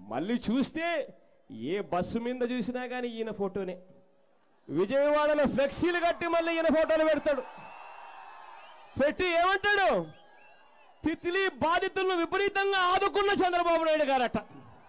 మళ్ళీ చూస్తే ఏ బస్సు మీద చూసినా కానీ ఈయన ఫోటోనే. విజయవాడలో ఫ్లెక్సీలు కట్టి మళ్ళీ ఈయన ఫోటోలు పెడతాడు. పెట్టి ఏమంటాడు, తిత్లీ బాధితులను విపరీతంగా ఆదుకున్న చంద్రబాబు నాయుడు గారట.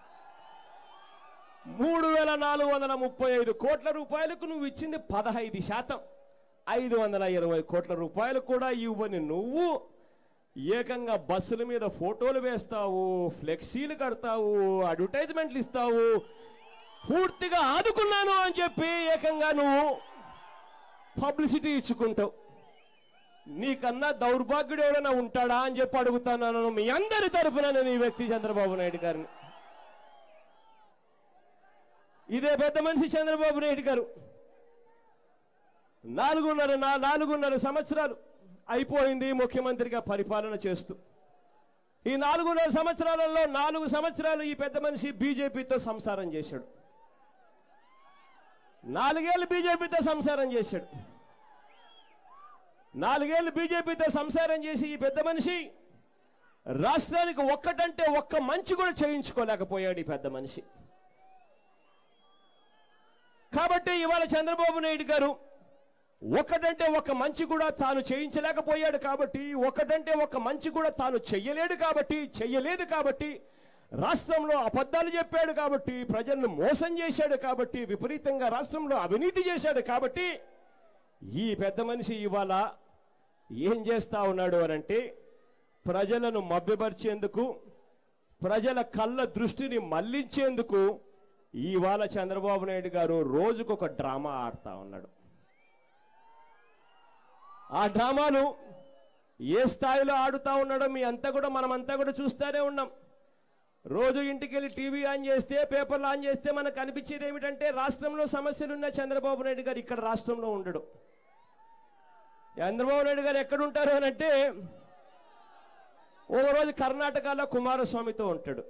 3,435 కోట్ల రూపాయలకు నువ్వు ఇచ్చింది 15%. 520 కోట్ల రూపాయలు కూడా ఇవ్వని నువ్వు ఏకంగా బస్సుల మీద ఫోటోలు వేస్తావు, ఫ్లెక్సీలు కడతావు, అడ్వర్టైజ్మెంట్లు ఇస్తావు, పూర్తిగా ఆదుకున్నాను అని చెప్పి ఏకంగా నువ్వు పబ్లిసిటీ ఇచ్చుకుంటావు. నీకన్నా దౌర్భాగ్యుడు ఎవరైనా ఉంటాడా అని చెప్పి అడుగుతాను మీ అందరి తరఫున నేను ఈ వ్యక్తి చంద్రబాబు నాయుడు గారిని. ఇదే పెద్ద మనిషి చంద్రబాబు నాయుడు గారు 4.5 సంవత్సరాలు అయిపోయింది ముఖ్యమంత్రిగా పరిపాలన చేస్తూ. ఈ 4.5 సంవత్సరాలలో 4 సంవత్సరాలు ఈ పెద్ద మనిషి బీజేపీతో సంసారం చేశాడు. 4 ఏళ్ళు బీజేపీతో సంసారం చేశాడు. 4 ఏళ్ళు బీజేపీతో సంసారం చేసి ఈ పెద్ద మనిషి రాష్ట్రానికి ఒక్కటంటే ఒక్క మంచి కూడా చేయించుకోలేకపోయాడు ఈ పెద్ద మనిషి. కాబట్టి ఇవాళ చంద్రబాబు నాయుడు గారు ఒకటంటే ఒక మంచి కూడా తాను చేయించలేకపోయాడు. కాబట్టి ఒకటంటే ఒక మంచి కూడా తాను చెయ్యలేదు కాబట్టి రాష్ట్రంలో అబద్ధాలు చెప్పాడు, కాబట్టి ప్రజలను మోసం చేశాడు, కాబట్టి విపరీతంగా రాష్ట్రంలో అవినీతి చేశాడు. కాబట్టి ఈ పెద్ద మనిషి ఇవాళ ఏం చేస్తా ఉన్నాడు అనంటే ప్రజలను మభ్యపరిచేందుకు, ప్రజల కళ్ళ దృష్టిని మళ్లించేందుకు ఇవాళ చంద్రబాబు నాయుడు గారు రోజుకొక డ్రామా ఆడుతా ఉన్నాడు. ఆ డ్రామాను ఏ స్థాయిలో ఆడుతా ఉన్నాడో మనమంతా కూడా చూస్తూనే ఉన్నాం. రోజు ఇంటికి వెళ్ళి టీవీ ఆన్ చేస్తే, పేపర్లు ఆన్ చేస్తే మనకు అనిపించేది ఏమిటంటే రాష్ట్రంలో సమస్యలున్న చంద్రబాబు నాయుడు గారు ఇక్కడ రాష్ట్రంలో ఉండడు. చంద్రబాబు నాయుడు గారు ఎక్కడుంటారు అని అంటే ఓ రోజు కర్ణాటకలో కుమారస్వామితో ఉంటాడు,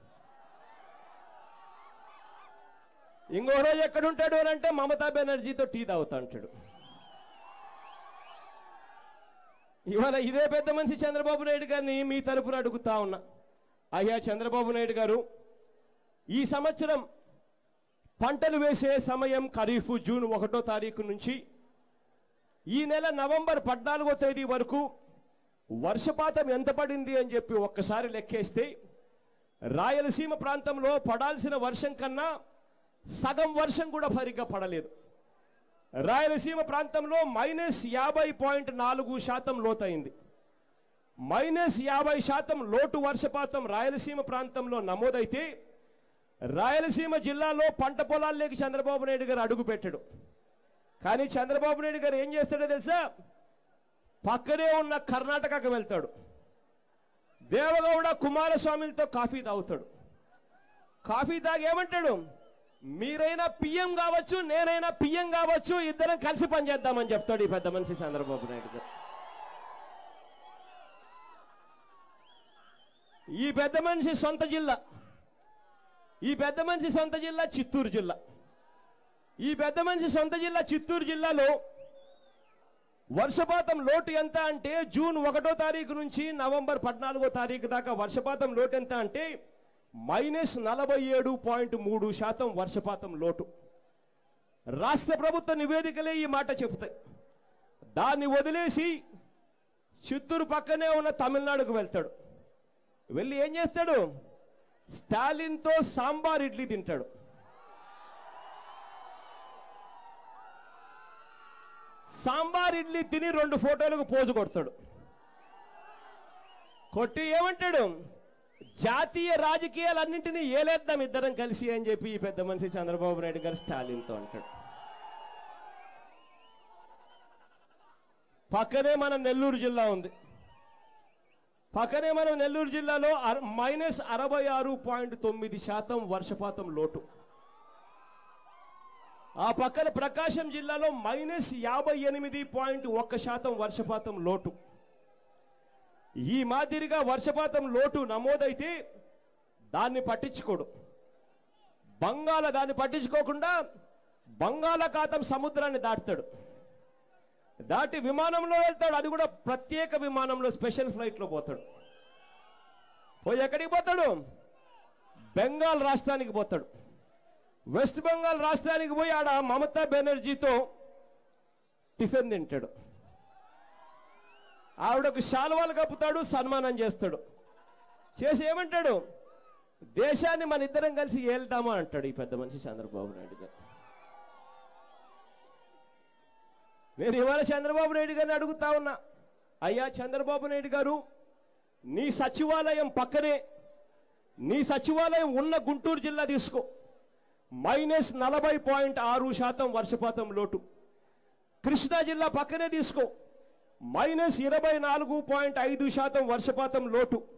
ఇంకో రోజు ఎక్కడుంటాడు అని అంటే మమతా బెనర్జీతో టీ తాగుతా ఉంటాడు. ఇవాళ ఇదే పెద్ద మనిషి చంద్రబాబు నాయుడు గారిని మీ తరపున అడుగుతా ఉన్నా, అయ్యా చంద్రబాబు నాయుడు గారు, ఈ సంవత్సరం పంటలు వేసే సమయం ఖరీఫ్ జూన్ 1వ తారీఖు నుంచి ఈ నెల నవంబర్ 14వ తేదీ వరకు వర్షపాతం ఎంత పడింది అని చెప్పి ఒక్కసారి లెక్కేస్తే రాయలసీమ ప్రాంతంలో పడాల్సిన వర్షం కన్నా సగం వర్షం కూడా సరిగ్గా పడలేదు. రాయలసీమ ప్రాంతంలో -50.4% లోతైంది. -50% లోటు వర్షపాతం రాయలసీమ ప్రాంతంలో నమోదైతే రాయలసీమ జిల్లాలో పంట పొలాల్లోకి చంద్రబాబు నాయుడు గారు అడుగు పెట్టాడు. కానీ చంద్రబాబు నాయుడు గారు ఏం చేస్తాడో తెలుసా, పక్కనే ఉన్న కర్ణాటకకు వెళ్తాడు, దేవగౌడ కుమారస్వామిలతో కాఫీ తాగుతాడు. కాఫీ తాగి ఏమంటాడు, మీరైనా పిఎం కావచ్చు, నేనైనా పిఎం కావచ్చు, ఇద్దరం కలిసి పనిచేద్దామని చెప్తాడు ఈ పెద్ద మనిషి చంద్రబాబు నాయుడు గారు. ఈ పెద్ద మనిషి సొంత జిల్లా చిత్తూరు జిల్లా. ఈ పెద్ద మనిషి సొంత జిల్లా చిత్తూరు జిల్లాలో వర్షపాతం లోటు ఎంత అంటే జూన్ 1వ తారీఖు నుంచి నవంబర్ 14వ తారీఖు దాకా వర్షపాతం లోటు ఎంత అంటే -47.3% వర్షపాతం లోటు. రాష్ట్ర ప్రభుత్వ నివేదికలే ఈ మాట చెబుతాయి. దాన్ని వదిలేసి చిత్తూరు పక్కనే ఉన్న తమిళనాడుకు వెళ్తాడు. వెళ్ళి ఏం చేస్తాడు, స్టాలిన్తో సాంబార్ ఇడ్లీ తింటాడు. సాంబార్ ఇడ్లీ తిని 2 ఫోటోలకు పోజు కొడతాడు. కొట్టి ఏమంటాడు, జాతీయ రాజకీయాలన్నింటినీ ఏలేద్దాం ఇద్దరం కలిసి అని చెప్పి ఈ పెద్ద మనిషి చంద్రబాబు నాయుడు గారు స్టాలిన్తో అంటాడు. పక్కనే మన నెల్లూరు జిల్లా ఉంది. పక్కనే మనం నెల్లూరు జిల్లాలో -66.9% వర్షపాతం లోటు. ఆ పక్కన ప్రకాశం జిల్లాలో -58.1% వర్షపాతం లోటు. ఈ మాదిరిగా వర్షపాతం లోటు నమోదైతే దాన్ని పట్టించుకోడు. దాన్ని పట్టించుకోకుండా బంగాళాఖాతం సముద్రాన్ని దాటుతాడు. దాటి విమానంలో వెళ్తాడు. అది కూడా ప్రత్యేక విమానంలో, స్పెషల్ ఫ్లైట్లో పోతాడు. పోయి ఎక్కడికి పోతాడు, బెంగాల్ రాష్ట్రానికి పోతాడు. వెస్ట్ బెంగాల్ రాష్ట్రానికి పోయి ఆడ మమతా బెనర్జీతో టిఫిన్ తింటాడు. ఆవిడకు శాలువాలు కప్పుతాడు, సన్మానం చేస్తాడు. చేసి ఏమంటాడు, దేశాన్ని మన ఇద్దరం కలిసి ఏళ్తామా అంటాడు ఈ పెద్ద మనిషి చంద్రబాబు నాయుడు గారు. నేను ఇవాళ చంద్రబాబు నాయుడు గారిని అడుగుతా ఉన్నా, అయ్యా చంద్రబాబు నాయుడు గారు, నీ సచివాలయం పక్కనే, నీ సచివాలయం ఉన్న గుంటూరు జిల్లా తీసుకో, -40.6% వర్షపాతం లోటు. కృష్ణా జిల్లా పక్కనే తీసుకో, -24.5% వర్షపాతం లోటు.